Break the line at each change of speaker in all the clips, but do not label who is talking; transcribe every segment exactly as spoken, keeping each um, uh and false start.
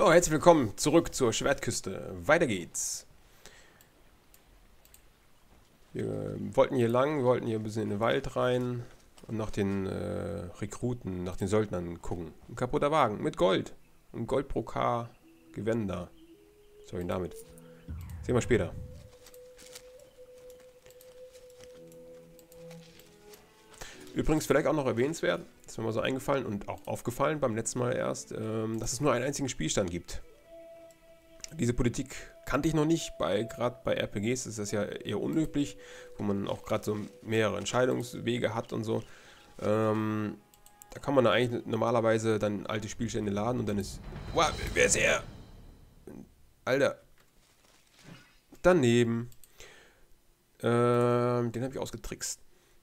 So, herzlich willkommen zurück zur Schwertküste. Weiter geht's. Wir wollten hier lang, wir wollten hier ein bisschen in den Wald rein und nach den äh, Rekruten, nach den Söldnern gucken. Ein kaputter Wagen mit Gold. Und Gold pro K Gewänder. Was soll ich denn damit? Sehen wir später. Übrigens vielleicht auch noch erwähnenswert, das ist mir mal so eingefallen und auch aufgefallen beim letzten Mal erst, ähm, dass es nur einen einzigen Spielstand gibt. Diese Politik kannte ich noch nicht, bei gerade bei R P Gs ist das ja eher unüblich, wo man auch gerade so mehrere Entscheidungswege hat und so. Ähm, da kann man eigentlich normalerweise dann alte Spielstände laden und dann ist... Wow, wer ist er? Alter. Daneben. Ähm, den habe ich ausgetrickst.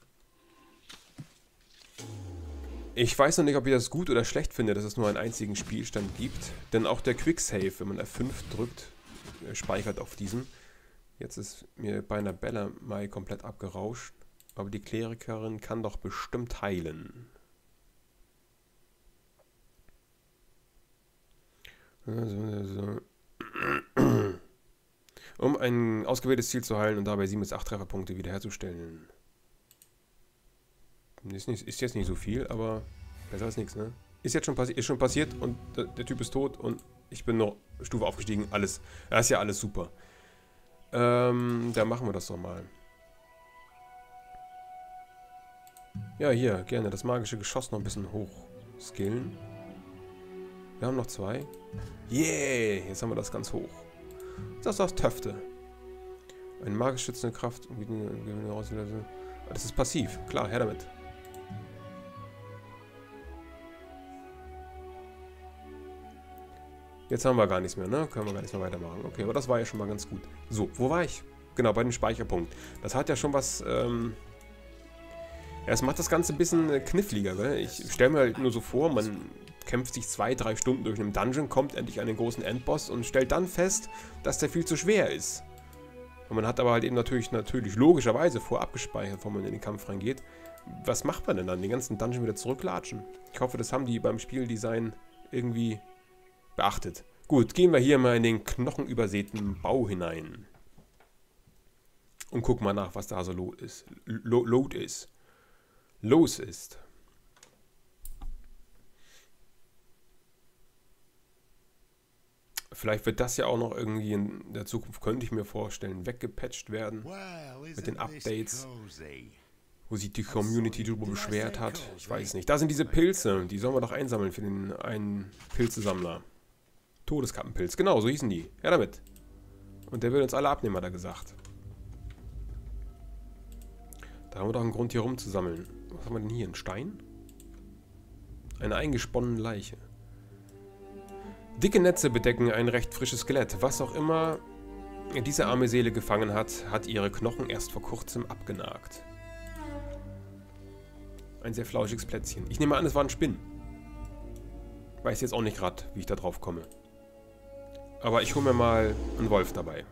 Ich weiß noch nicht, ob ich das gut oder schlecht finde, dass es nur einen einzigen Spielstand gibt. Denn auch der Quicksave, wenn man F fünf drückt, speichert auf diesem. Jetzt ist mir bei einer Bella mal komplett abgerauscht. Aber die Klerikerin kann doch bestimmt heilen. Also, also. Um ein ausgewähltes Ziel zu heilen und dabei sieben bis acht Trefferpunkte wiederherzustellen. Ist, nicht, ist jetzt nicht so viel, aber besser als nichts, ne? Ist jetzt schon, passi ist schon passiert und der, der Typ ist tot und ich bin noch Stufe aufgestiegen. Alles, das ist ja alles super. Ähm, da machen wir das doch mal. Ja, hier, gerne das magische Geschoss noch ein bisschen hoch skillen. Wir haben noch zwei. Yeah, jetzt haben wir das ganz hoch. Das ist aus Töfte. Eine magisch schützende Kraft. Das ist passiv, klar, her damit. Jetzt haben wir gar nichts mehr, ne? Können wir gar nichts mehr weitermachen. Okay, aber das war ja schon mal ganz gut. So, wo war ich? Genau, bei dem Speicherpunkt. Das hat ja schon was, ähm... ja, es macht das Ganze ein bisschen äh, kniffliger, gell? Ich stelle mir halt nur so vor, man kämpft sich zwei, drei Stunden durch einen Dungeon, kommt endlich an den großen Endboss und stellt dann fest, dass der viel zu schwer ist. Und man hat aber halt eben natürlich, natürlich logischerweise vorab gespeichert, bevor man in den Kampf reingeht. Was macht man denn dann? Den ganzen Dungeon wieder zurücklatschen? Ich hoffe, das haben die beim Spieldesign irgendwie beachtet. Gut, gehen wir hier mal in den knochenübersäten Bau hinein. Und gucken mal nach, was da so lo ist. Lo load ist. Los ist. Vielleicht wird das ja auch noch irgendwie in der Zukunft, könnte ich mir vorstellen, weggepatcht werden. Mit den Updates. Wo sich die Community darüber beschwert hat. Ich weiß nicht. Da sind diese Pilze. Die sollen wir doch einsammeln für den einen Pilzesammler. Todeskappenpilz. Genau, so hießen die. Ja, damit. Und der will uns alle abnehmen, hat er gesagt. Da haben wir doch einen Grund, hier rumzusammeln. Was haben wir denn hier? Ein Stein? Eine eingesponnene Leiche. Dicke Netze bedecken ein recht frisches Skelett. Was auch immer diese arme Seele gefangen hat, hat ihre Knochen erst vor kurzem abgenagt. Ein sehr flauschiges Plätzchen. Ich nehme an, es war ein Spinn. Weiß jetzt auch nicht gerade, wie ich da drauf komme. Aber ich hole mir mal einen Wolf dabei.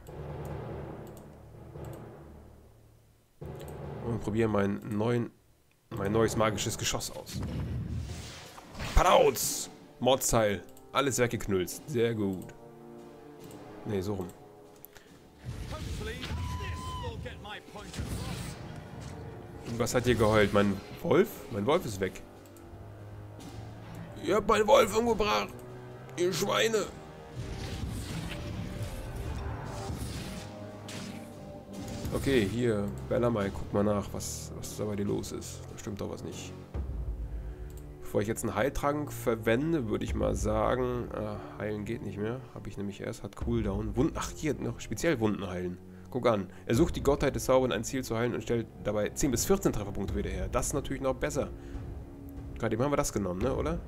Und probiere mein, neuen, mein neues magisches Geschoss aus. Padauz! Mordsteil. Alles weggeknüllt. Sehr gut. Ne, so rum. Und was hat hier geheult? Mein Wolf? Mein Wolf ist weg. Ihr habt meinen Wolf umgebracht. Ihr Schweine. Okay, hier. Bellamai, guck mal nach, was, was da bei dir los ist. Da stimmt doch was nicht. Bevor ich jetzt einen Heiltrank verwende, würde ich mal sagen, äh, heilen geht nicht mehr. Habe ich nämlich erst, hat Cooldown. Wunden, ach, hier noch speziell Wunden heilen. Guck an. Er sucht die Gottheit des Zaubers, ein Ziel zu heilen und stellt dabei zehn bis vierzehn Trefferpunkte wieder her. Das ist natürlich noch besser. Gerade eben haben wir das genommen, ne, oder?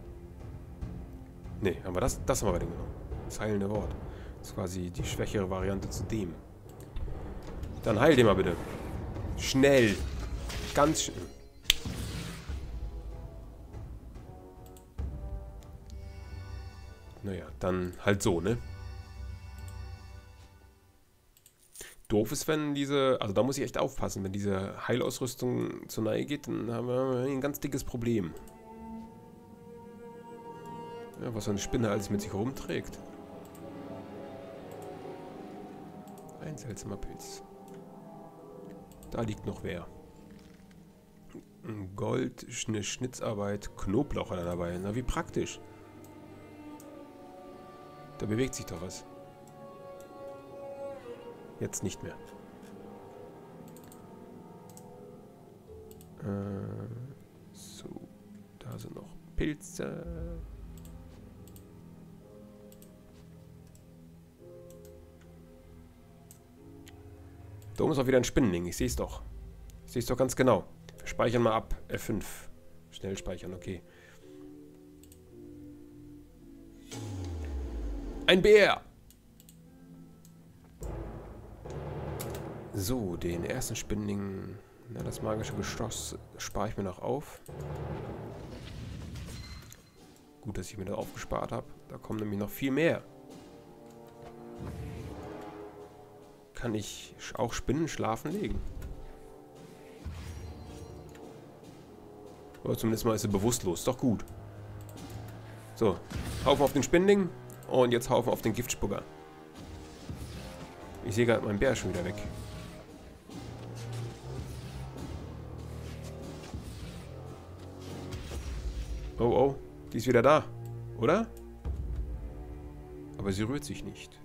Ne, haben wir das? Das haben wir bei dem genommen. Das heilende Wort. Das ist quasi die schwächere Variante zu dem. Dann heil den mal bitte. Schnell. Ganz schnell. Naja, dann halt so, ne? Doof ist, wenn diese... Also da muss ich echt aufpassen. Wenn diese Heilausrüstung zur Neige geht, dann haben wir ein ganz dickes Problem. Ja, was so eine Spinne alles mit sich rumträgt. Ein seltsamer Pilz. Da liegt noch wer. Gold, eine Schnitzarbeit, Knoblauch hat er dabei. Na, wie praktisch. Da bewegt sich doch was. Jetzt nicht mehr. Äh, so, da sind noch Pilze. Da oben ist auch wieder ein Spinnenling. Ich sehe es doch. Ich sehe es doch ganz genau. Wir speichern mal ab. F fünf. Schnell speichern, okay. Ein Bär! So, den ersten Spinnenling. Na, das magische Geschoss spare ich mir noch auf. Gut, dass ich mir das aufgespart habe. Da kommen nämlich noch viel mehr. Kann ich auch Spinnen schlafen legen? Oder zumindest mal ist sie bewusstlos. Doch gut. So, Haufen auf den Spinnling und jetzt Haufen auf den Giftspucker. Ich sehe gerade, mein Bär ist schon wieder weg. Oh, oh, die ist wieder da, oder? Aber sie rührt sich nicht.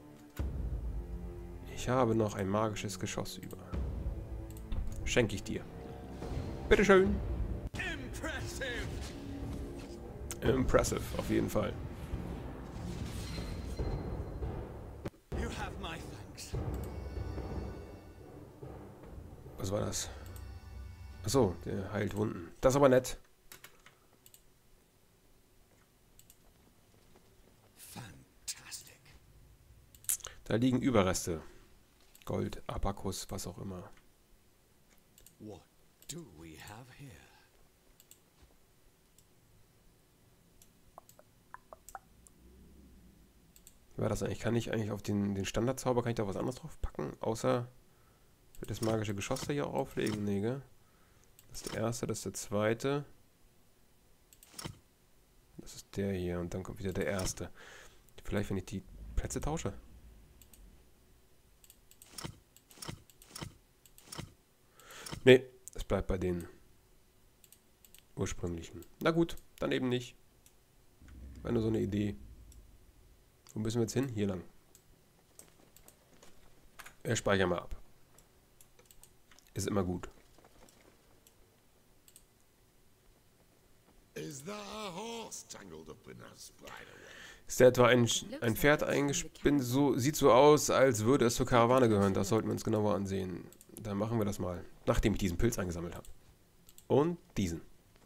Ich habe noch ein magisches Geschoss über. Schenke ich dir. Bitteschön. Impressive. Impressive, auf jeden Fall. You have my thanks. Was war das? Achso, der heilt Wunden. Das ist aber nett. Fantastic. Da liegen Überreste. Gold, Abakus, was auch immer. What do we have here? Wie war das eigentlich? Kann ich eigentlich auf den, den Standardzauber, kann ich da was anderes drauf packen? Außer das magische Geschoss da hier auch auflegen? Nee, gell? Das ist der erste, das ist der zweite. Das ist der hier und dann kommt wieder der erste. Vielleicht, wenn ich die Plätze tausche. Nee, es bleibt bei den ursprünglichen. Na gut, dann eben nicht. War nur so eine Idee. Wo müssen wir jetzt hin? Hier lang. Wir speichern mal ab. Ist immer gut. Ist da etwa ein, ein Pferd eingespinnt? So, sieht so aus, als würde es zur Karawane gehören. Das sollten wir uns genauer ansehen. Dann machen wir das mal, nachdem ich diesen Pilz eingesammelt habe. Und diesen.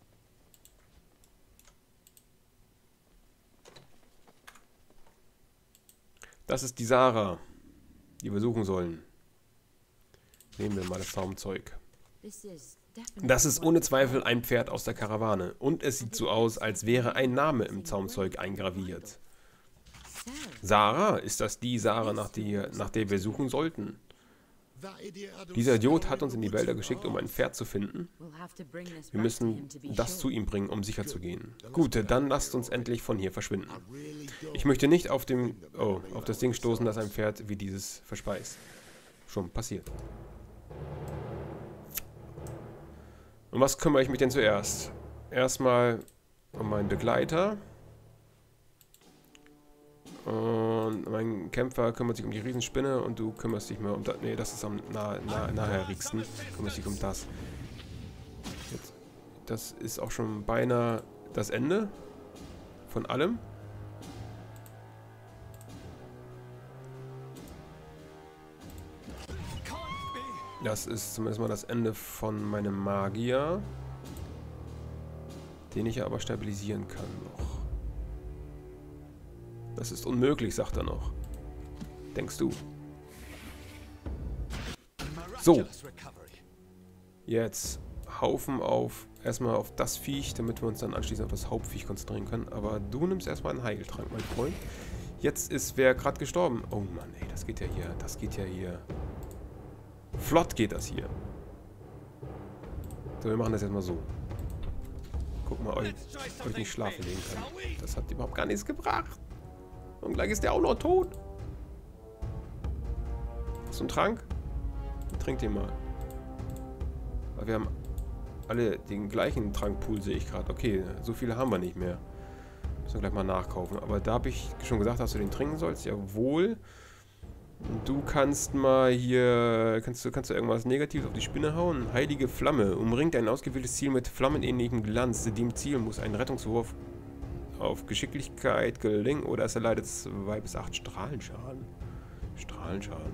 Das ist die Sarah, die wir suchen sollen. Nehmen wir mal das Zaumzeug. Das ist ohne Zweifel ein Pferd aus der Karawane. Und es sieht so aus, als wäre ein Name im Zaumzeug eingraviert. Sarah? Ist das die Sarah, nach, die, nach der wir suchen sollten? Dieser Idiot hat uns in die Wälder geschickt, um ein Pferd zu finden. Wir müssen das zu ihm bringen, um sicher zu gehen. Gut, dann lasst uns endlich von hier verschwinden. Ich möchte nicht auf, dem, oh, auf das Ding stoßen, das ein Pferd wie dieses verspeist. Schon passiert. Um was kümmere ich mich denn zuerst? Erstmal um meinen Begleiter. Und mein Kämpfer kümmert sich um die Riesenspinne und du kümmerst dich mal um das. Ne, das ist am nah, nah, naherliegsten. Du kümmerst dich um das. Jetzt, das ist auch schon beinahe das Ende von allem. Das ist zumindest mal das Ende von meinem Magier, den ich aber stabilisieren kann noch. Das ist unmöglich, sagt er noch. Denkst du? So. Jetzt Haufen auf, erstmal auf das Viech, damit wir uns dann anschließend auf das Hauptviech konzentrieren können. Aber du nimmst erstmal einen Heiltrank, mein Freund. Jetzt ist wer gerade gestorben. Oh Mann, ey, das geht ja hier, das geht ja hier. Flott geht das hier. So, wir machen das jetzt mal so. guck mal, euch, euch nicht schlafen legen kann. Das hat überhaupt gar nichts gebracht. Und gleich ist der auch noch tot. Hast du einen Trank? Trink den mal. Aber wir haben alle den gleichen Trankpool, sehe ich gerade. Okay, so viele haben wir nicht mehr. Müssen wir gleich mal nachkaufen. Aber da habe ich schon gesagt, dass du den trinken sollst. Jawohl. Du kannst mal hier... Kannst du, kannst du irgendwas Negatives auf die Spinne hauen? Heilige Flamme. Umringt ein ausgewähltes Ziel mit flammenähnlichem Glanz. Dem Ziel muss ein Rettungswurf auf Geschicklichkeit gelingen oder es erleidet zwei bis acht Strahlenschaden. Strahlenschaden.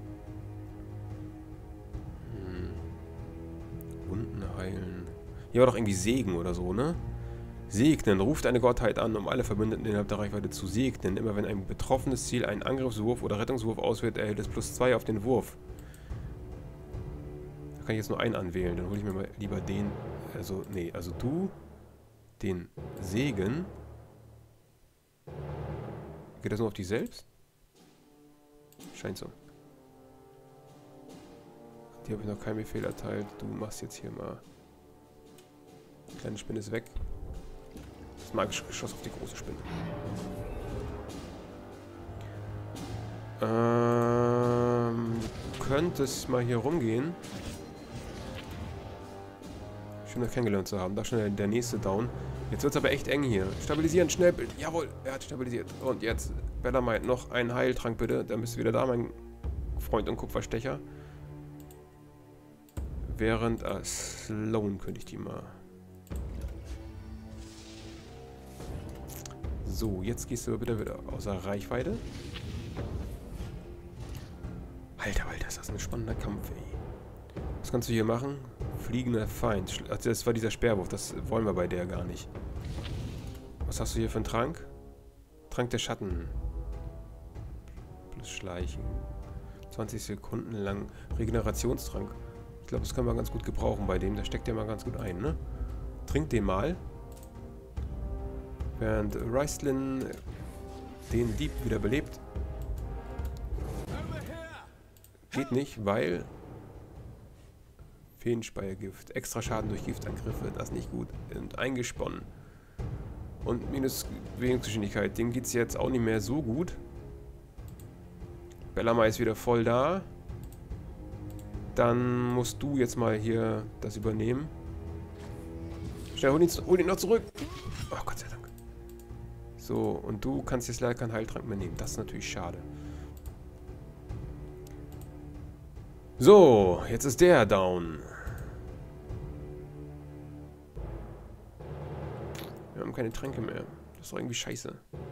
Hm. Wunden heilen. Hier war doch irgendwie Segen oder so, ne? Segnen. Ruft eine Gottheit an, um alle Verbündeten innerhalb der Reichweite zu segnen. Immer wenn ein betroffenes Ziel einen Angriffswurf oder Rettungswurf auswählt, erhält es plus zwei auf den Wurf. Da kann ich jetzt nur einen anwählen. Dann hole ich mir mal lieber den. Also, nee, also du. Den Segen. Geht das nur auf dich selbst? Scheint so. Die habe ich noch keinen Befehl erteilt. Du machst jetzt hier mal. Die kleine Spinne ist weg. Das magische Geschoss auf die große Spinne. Ähm, du könntest mal hier rumgehen. Schön, das kennengelernt zu haben. Da schon der, der nächste Down. Jetzt wird es aber echt eng hier. Stabilisieren, schnell. Jawohl, er hat stabilisiert. Und jetzt, Bella meint noch einen Heiltrank bitte. Dann bist du wieder da, mein Freund und Kupferstecher. Während äh, Sloan könnte ich die mal... So, jetzt gehst du bitte wieder außer Reichweite. Alter, Alter, ist das ein spannender Kampf, ey. Was kannst du hier machen? Fliegender Feind. Also das war dieser Sperrwurf, das wollen wir bei der gar nicht. Was hast du hier für einen Trank? Trank der Schatten. Plus Schleichen. zwanzig Sekunden lang Regenerationstrank. Ich glaube, das können wir ganz gut gebrauchen bei dem. Da steckt der mal ganz gut ein, ne? Trink den mal. Während Raistlin den Dieb wieder belebt. Geht nicht, weil... Feenspeiergift. Extra Schaden durch Giftangriffe. Das ist nicht gut. Und eingesponnen. Und minus Bewegungsgeschwindigkeit. Dem geht es jetzt auch nicht mehr so gut. Bellamai ist wieder voll da. Dann musst du jetzt mal hier das übernehmen. Schnell, hol ihn, hol ihn noch zurück. Oh, Gott sei Dank. So, und du kannst jetzt leider keinen Heiltrank mehr nehmen. Das ist natürlich schade. So, jetzt ist der down. Wir haben keine Tränke mehr. Das ist doch irgendwie scheiße.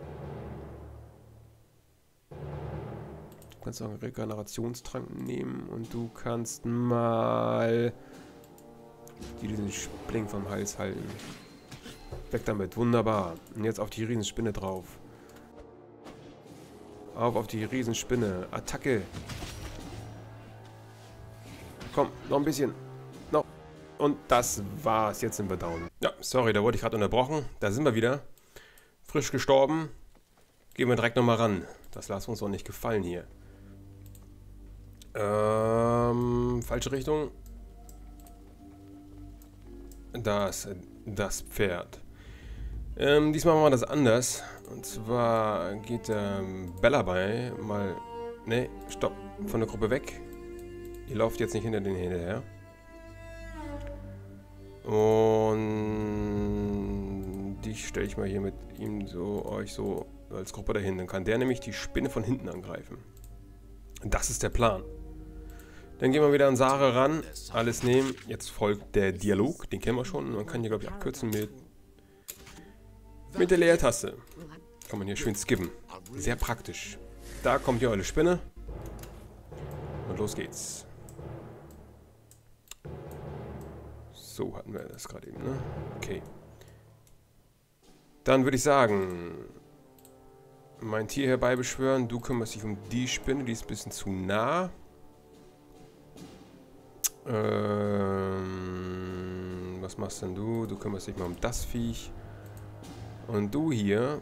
Du kannst auch einen Regenerationstrank nehmen und du kannst mal die diesen Spling vom Hals halten. Weg damit, wunderbar. Und jetzt auf die Riesenspinne drauf. Auf, auf die Riesenspinne. Attacke. Komm, noch ein bisschen. Noch. Und das war's. Jetzt sind wir down. Ja, sorry, da wurde ich gerade unterbrochen. Da sind wir wieder. Frisch gestorben. Gehen wir direkt nochmal ran. Das lassen wir uns doch nicht gefallen hier. Ähm, falsche Richtung. Das, das Pferd. Ähm, diesmal machen wir das anders. Und zwar geht der Bellamai mal... Ne, stopp. Von der Gruppe weg. Ihr lauft jetzt nicht hinter den hinterher. Und dich stelle ich mal hier mit ihm so, euch so als Gruppe dahin. Dann kann der nämlich die Spinne von hinten angreifen. Das ist der Plan. Dann gehen wir wieder an Sarah ran. Alles nehmen. Jetzt folgt der Dialog. Den kennen wir schon. Man kann hier, glaube ich, abkürzen mit, mit der Leertaste. Kann man hier schön skippen. Sehr praktisch. Da kommt hier eure Spinne. Und los geht's. So hatten wir das gerade eben, ne? Okay. Dann würde ich sagen, mein Tier herbeibeschwören. Du kümmerst dich um die Spinne, die ist ein bisschen zu nah. Ähm, was machst denn du? Du kümmerst dich mal um das Viech. Und du hier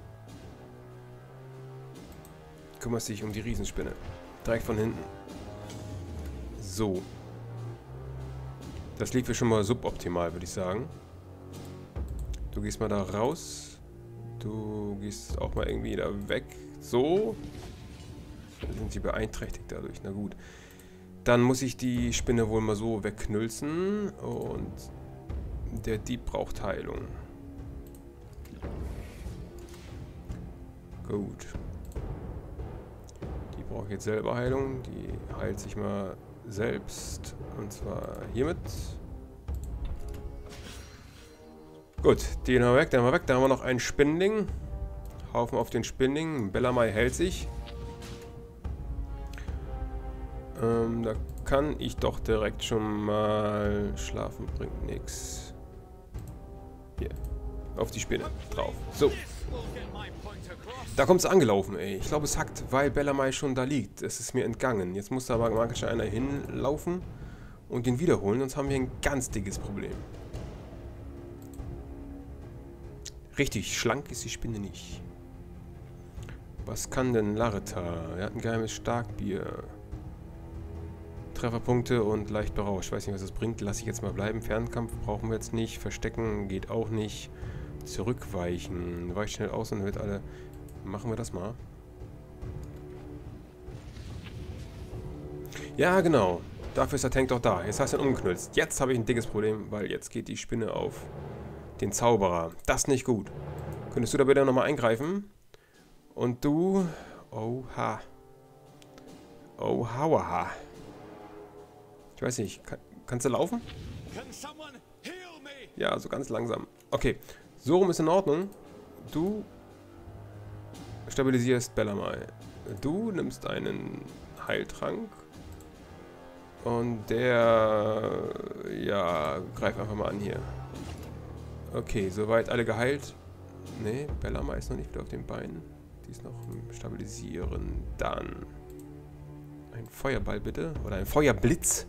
kümmerst dich um die Riesenspinne. Direkt von hinten. So. Das lief hier schon mal suboptimal, würde ich sagen. Du gehst mal da raus. Du gehst auch mal irgendwie da weg. So. Sind sie beeinträchtigt dadurch. Na gut. Dann muss ich die Spinne wohl mal so wegknülzen. Und der Dieb braucht Heilung. Gut. Die braucht jetzt selber Heilung. Die heilt sich mal selbst. Und zwar hiermit. Gut, den haben wir weg, den haben wir weg. Da haben wir noch einen Spindling. Haufen auf den Spindling. Bellamai hält sich. Ähm, da kann ich doch direkt schon mal... Schlafen bringt nichts. Hier. Auf die Spinne. Drauf. So. Da kommt es angelaufen, ey. Ich glaube, es hackt, weil Bellamai schon da liegt. Es ist mir entgangen. Jetzt muss da aber magisch einer hinlaufen und den wiederholen. Sonst haben wir ein ganz dickes Problem. Richtig, schlank ist die Spinne nicht. Was kann denn Lareta? Er hat ein geheimes Starkbier. Trefferpunkte und leicht berauscht. Ich weiß nicht, was das bringt. Lasse ich jetzt mal bleiben. Fernkampf brauchen wir jetzt nicht. Verstecken geht auch nicht. Zurückweichen. Weicht schnell aus und wird alle... Machen wir das mal. Ja, genau. Dafür ist der Tank doch da. Jetzt hast du ihn umgeknülzt. Jetzt habe ich ein dickes Problem, weil jetzt geht die Spinne auf den Zauberer. Das ist nicht gut. Könntest du da bitte nochmal eingreifen? Und du... Oha. Oha. Ich weiß nicht. Kann, kannst du laufen? Ja, so ganz langsam. Okay. So rum ist in Ordnung. Du stabilisierst Bellamai. Du nimmst einen Heiltrank. Und der... Ja, greif einfach mal an hier. Okay, soweit alle geheilt. Ne, Bellamai ist noch nicht wieder auf den Beinen. Die ist noch im Stabilisieren. Dann ein Feuerball bitte. Oder ein Feuerblitz.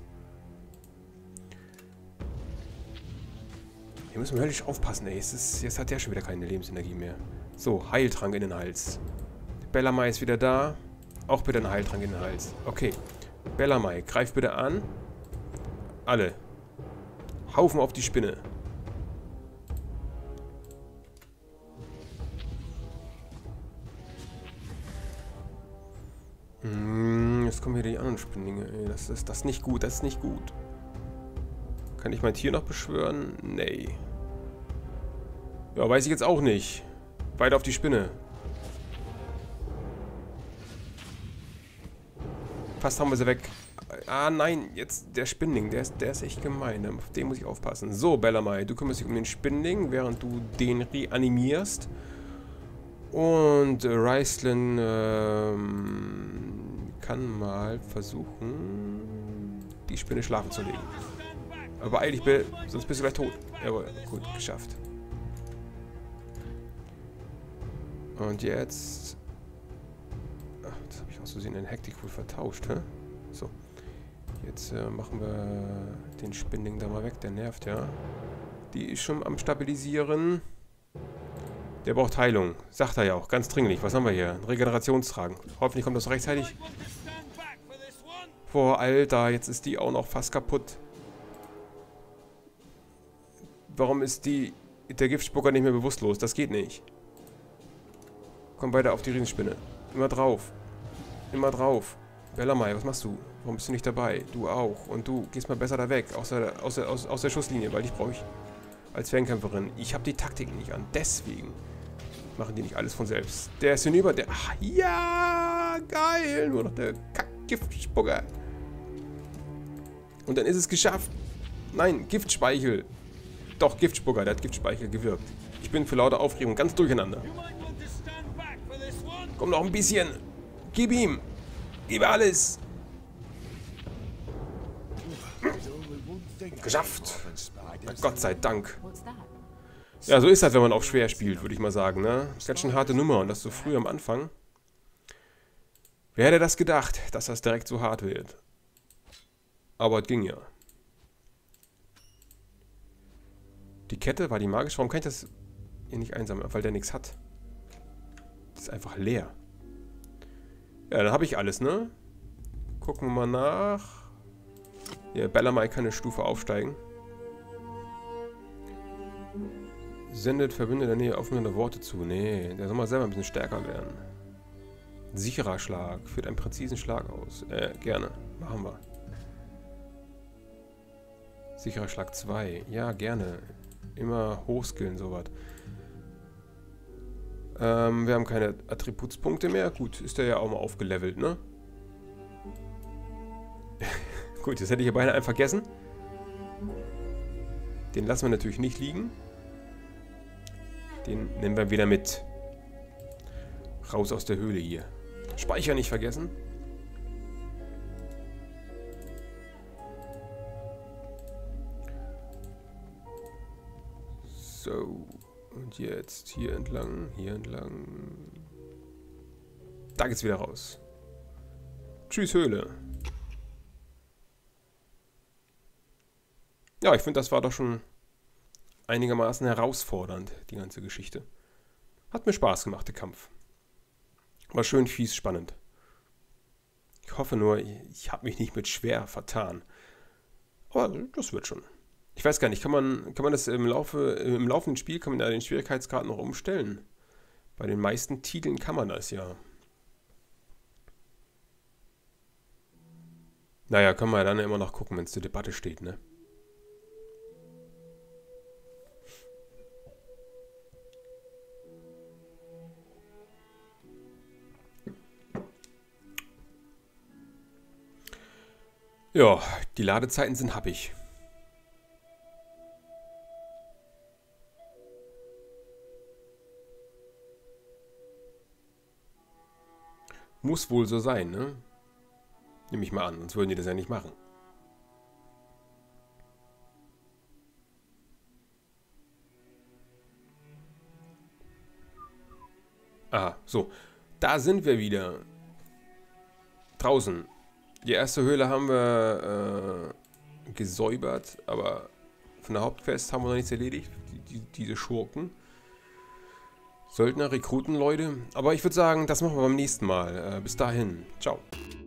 Hier müssen wir höllisch aufpassen, ey. Jetzt, ist, jetzt hat der schon wieder keine Lebensenergie mehr. So, Heiltrank in den Hals. Bellamai ist wieder da. Auch bitte ein Heiltrank in den Hals. Okay. Bellamai, greif bitte an. Alle. Haufen auf die Spinne. Hm, jetzt kommen hier die anderen Spindlinge. Ey, das ist das ist nicht gut, das ist nicht gut. Kann ich mein Tier noch beschwören? Nee. Ja, weiß ich jetzt auch nicht. Weiter auf die Spinne. Fast haben wir sie weg. Ah, nein, jetzt der Spindling, der ist, der ist echt gemein. Auf den muss ich aufpassen. So, Bellamai, du kümmerst dich um den Spindling, während du den reanimierst. Und äh, Raistlin ähm, kann mal versuchen, die Spinne schlafen zu legen. Aber beeil dich, Bill, sonst bist du gleich tot. Jawohl, gut, geschafft. Und jetzt... Ach, das habe ich aus Versehen in Hektik wohl vertauscht, hä? So. Jetzt äh, machen wir den Spindling da mal weg, der nervt ja. Die ist schon am Stabilisieren. Der braucht Heilung. Sagt er ja auch, ganz dringlich. Was haben wir hier? Ein Regenerationstragen. Hoffentlich kommt das rechtzeitig. Boah, Alter, jetzt ist die auch noch fast kaputt. Warum ist die der Giftspucker nicht mehr bewusstlos? Das geht nicht. Komm weiter auf die Riesenspinne. Immer drauf. Immer drauf. Bellamai, was machst du? Warum bist du nicht dabei? Du auch. Und du gehst mal besser da weg. Aus der, aus der, aus, aus der Schusslinie, weil dich brauche ich als Fernkämpferin. Ich habe die Taktik nicht an. Deswegen machen die nicht alles von selbst. Der ist hinüber. Der... Ach, ja! Geil! Nur noch der Kack-Giftspucker. Und dann ist es geschafft. Nein, Giftspeichel. Doch, Giftspucker, der hat Giftspeichel gewirkt. Ich bin für lauter Aufregung ganz durcheinander. Komm noch ein bisschen. Gib ihm. Gib alles. Geschafft. Na, Gott sei Dank. Ja, so ist das, wenn man auf schwer spielt, würde ich mal sagen, ne? Ganz schön harte Nummer und das so früh am Anfang. Wer hätte das gedacht, dass das direkt so hart wird? Aber es ging ja. Die Kette, war die magisch? Warum kann ich das hier nicht einsammeln? Weil der nichts hat. Das ist einfach leer. Ja, dann habe ich alles, ne? Gucken wir mal nach. Ja, Bellamai kann eine Stufe aufsteigen. Sendet Verbündete in der Nähe aufmunternde Worte zu. Nee, der soll mal selber ein bisschen stärker werden. Sicherer Schlag. Führt einen präzisen Schlag aus. Äh, gerne. Machen wir. Sicherer Schlag zwei. Ja, gerne. Immer hochskillen, sowas. Ähm, wir haben keine Attributspunkte mehr. Gut, ist der ja auch mal aufgelevelt, ne? Gut, das hätte ich ja beinahe einfach vergessen. Den lassen wir natürlich nicht liegen. Den nehmen wir wieder mit. Raus aus der Höhle hier. Speicher nicht vergessen. So. Und jetzt hier entlang, hier entlang. Da geht's wieder raus. Tschüss, Höhle. Ja, ich finde, das war doch schon einigermaßen herausfordernd, die ganze Geschichte. Hat mir Spaß gemacht, der Kampf. War schön fies spannend. Ich hoffe nur, ich habe mich nicht mit schwer vertan. Aber das wird schon. Ich weiß gar nicht, kann man, kann man das im Laufe, im laufenden Spiel, kann man da den Schwierigkeitsgrad noch umstellen? Bei den meisten Titeln kann man das ja. Naja, kann man ja dann immer noch gucken, wenn es zur Debatte steht, ne? Ja, die Ladezeiten sind happig. Muss wohl so sein, ne? Nehme ich mal an, sonst würden die das ja nicht machen. Aha, so. Da sind wir wieder. Draußen. Die erste Höhle haben wir äh, gesäubert, aber von der Hauptquest haben wir noch nichts erledigt. Die, die, diese Schurken. Söldner, Rekruten, Leute. Aber ich würde sagen, das machen wir beim nächsten Mal. Äh, bis dahin. Ciao.